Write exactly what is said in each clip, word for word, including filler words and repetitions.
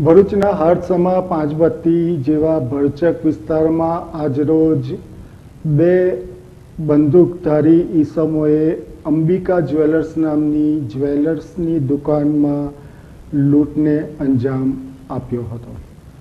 ભરૂચના હાડસમા પાંચબત્તી જેવા ભરચક વિસ્તારમાં આજરોજ બે બંદૂકધારી ઈસમોએ અંબિકા જ્વેલર્સ નામની જ્વેલર્સની દુકાનમાં લૂંટને અંજામ આપ્યો હતો।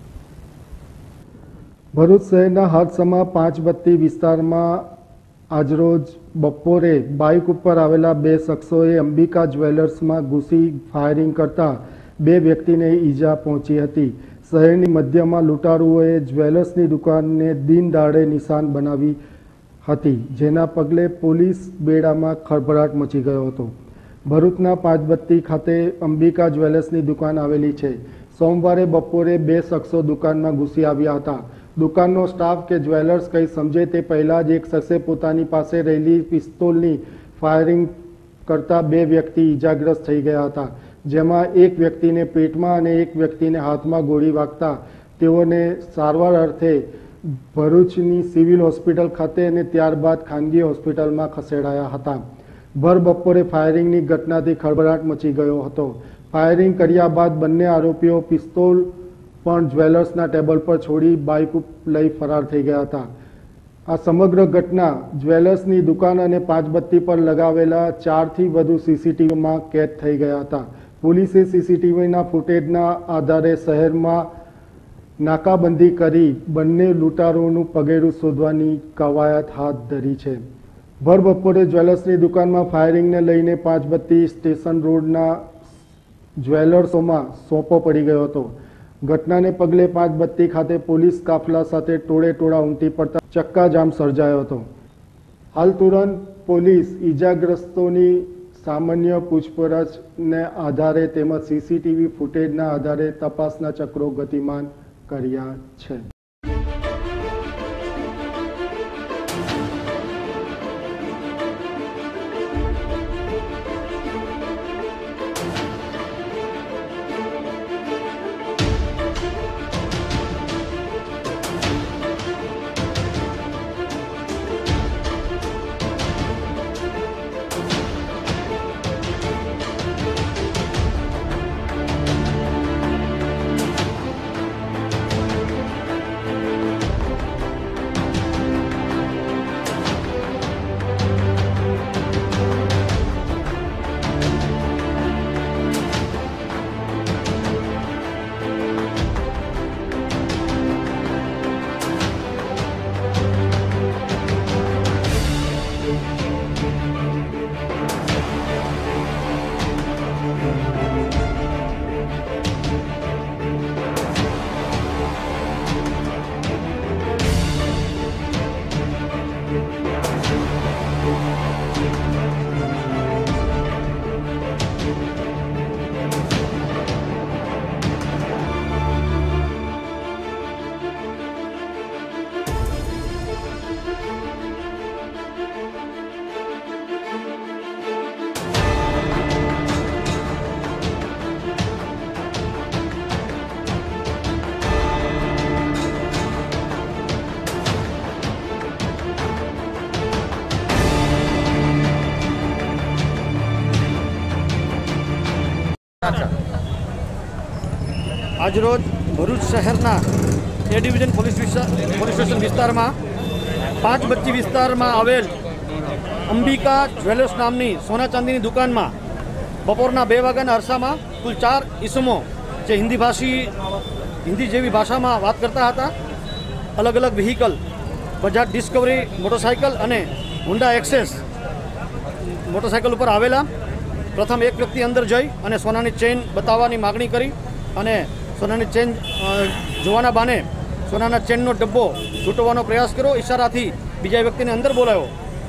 ભરૂચ શહેરના હાડસમા પાંચબત્તી વિસ્તારમાં આજરોજ બપોરે બાઇક ઉપર આવેલા બે શખ્સોએ અંબિકા જ્વેલર્સમાં ઘૂસી ફાયરિંગ કરતા બે વ્યક્તિને ઈજા પહોંચી હતી। શહેરની મધ્યમાં લૂંટારુઓએ જ્વેલર્સની દુકાનને દિન દાડે નિશાન બનાવી હતી, જેના પગલે પોલીસ બેડામાં ખળભળાટ મચી ગયો હતો। ભરૂચના પાંચબત્તી ખાતે અંબિકા જ્વેલર્સની દુકાન આવેલી છે। સોમવારે બપોરે બે શખ્સો દુકાનમાં ઘૂસી આવ્યા હતા। દુકાનનો સ્ટાફ કે જ્વેલર્સ કંઈ સમજે તે પહેલાં જ એક શખ્સે પોતાની પાસે રહેલી પિસ્તોલની ફાયરિંગ કરતા બે વ્યક્તિ ઈજાગ્રસ્ત થઈ ગયા હતા, જેમાં એક વ્યક્તિને પેટમાં અને એક વ્યક્તિને હાથમાં ગોળી વાગતા તેઓને સારવાર અર્થે ભરૂચની સિવિલ હોસ્પિટલ ખાતે અને ત્યારબાદ ખાનગી હોસ્પિટલમાં ખસેડાયા હતા। ભર બપોરે ફાયરિંગની ઘટનાથી ખળભળાટ મચી ગયો હતો। ફાયરિંગ કર્યા બાદ બંને આરોપીઓ પિસ્તોલ પણ જ્વેલર્સના ટેબલ પર છોડી બાઇક લઈ ફરાર થઈ ગયા હતા। આ સમગ્ર ઘટના જ્વેલર્સની દુકાન અને પાંચબત્તી પર લગાવેલા ચારથી વધુ સીસીટીવીમાં કેદ થઈ ગયા હતા। પોલીસે સીસીટીવીના ફૂટેજના આધારે શહેરમાં નાકાબંધી કરી બંને લૂંટારોનું પગેરું શોધવાની કવાયત હાથ ધરી છે। ભર બપોરે જ્વેલર્સની દુકાનમાં ફાયરિંગને લઈને પાંચબત્તી સ્ટેશન રોડના જ્વેલર્સોમાં સોંપો પડી ગયો હતો। ઘટનાને પગલે પાંચબત્તી ખાતે પોલીસ કાફલા સાથે ટોળે ટોળા ઉમટી પડતા ચક્કાજામ સર્જાયો હતો। હાલ તુરંત પોલીસ ઈજાગ્રસ્તોની સામાન્ય પૂછપરછને આધારે તેમજ સીસીટીવી ફૂટેજના આધારે તપાસના ચક્રો ગતિમાન કર્યા છે। આજરોજ ભરૂચ શહેરના A division police police station વિસ્તારમાં પાંચબત્તી વિસ્તારમાં આવેલ અંબિકા જ્વેલર્સ નામની સોના ચાંદીની દુકાનમાં બપોરના બે વાગ્યાના અરસામાં કુલ ચાર ઈસમો જે હિન્દી ભાષી હિન્દી જેવી ભાષામાં વાત કરતા હતા અલગ અલગ વ્હીકલ બજાજ ડિસ્કવરી મોટરસાઇકલ અને હોન્ડા એક્સેસ મોટરસાઇકલ ઉપર આવેલા। પ્રથમ એક વ્યક્તિ અંદર જઈ અને સોનાની ચેન બતાવવાની માગણી કરી અને સોનાની ચેન જોવાના બાને સોનાના ચેનનો ડબ્બો લૂંટવાનો પ્રયાસ કર્યો। ઈશારાથી બીજા વ્યક્તિને અંદર બોલાવ્યો।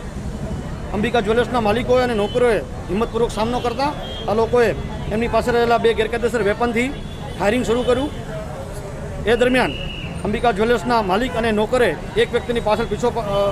અંબિકા જ્વેલર્સના માલિકોએ અને નોકરોએ હિંમતપૂર્વક સામનો કરતા આ લોકોએ એમની પાસે રહેલા બે ગેરકાયદેસર વેપનથી ફાયરિંગ શરૂ કર્યું। એ દરમિયાન અંબિકા જ્વેલર્સના માલિક અને નોકરે એક વ્યક્તિની પાછળ પીછો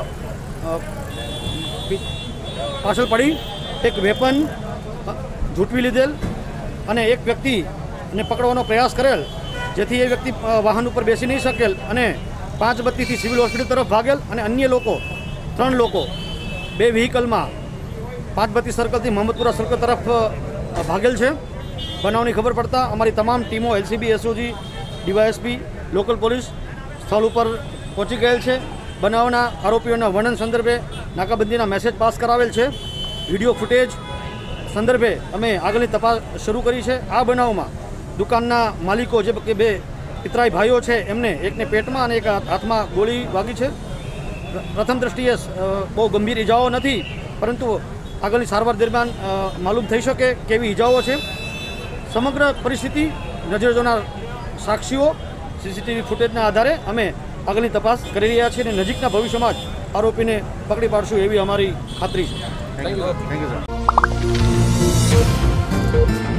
પાછળ પડી એક વેપન ઝૂંટવી લીધેલ અને એક વ્યક્તિને પકડવાનો પ્રયાસ કરેલ, જેથી એ વ્યક્તિ વાહન ઉપર બેસી નહીં શકેલ અને પાંચબત્તીથી સિવિલ હોસ્પિટલ તરફ ભાગેલ અને અન્ય લોકો ત્રણ લોકો બે વ્હીકલમાં પાંચબત્તી સર્કલથી મહમદપુરા સર્કલ તરફ ભાગેલ છે। બનાવની ખબર પડતા અમારી તમામ ટીમો LCB, SOG, DYSP local police સ્થળ ઉપર પહોંચી ગયેલ છે. બનાવના આરોપીઓના વર્ણન સંદર્ભે નાકાબંધીના મેસેજ પાસ કરાવેલ છે. વિડીયો ફૂટેજ સંદર્ભે અમે આગળની તપાસ શરૂ કરી છે. આ બનાવમાં દુકાનના માલિકો જે કે બે પિતરાઈ ભાઈઓ છે એમને એકને પેટમાં અને એક હાથમાં ગોળી વાગી છે. પ્રથમ દ્રષ્ટિએ બહુ ગંભીર ઈજાઓ નથી, પરંતુ આગળની સારવાર દરમિયાન માલુમ થઈ શકે કેવી ઈજાઓ છે. સમગ્ર પરિસ્થિતિ નજરે જોનાર સાક્ષીઓ સીસીટીવી ફૂટેજના આધારે અમે આગળની તપાસ કરી રહ્યા છીએ અને નજીકના ભવિષ્યમાં જ આરોપીને પકડી પાડશું એવી અમારી ખાતરી છે. Thank you thank you sir.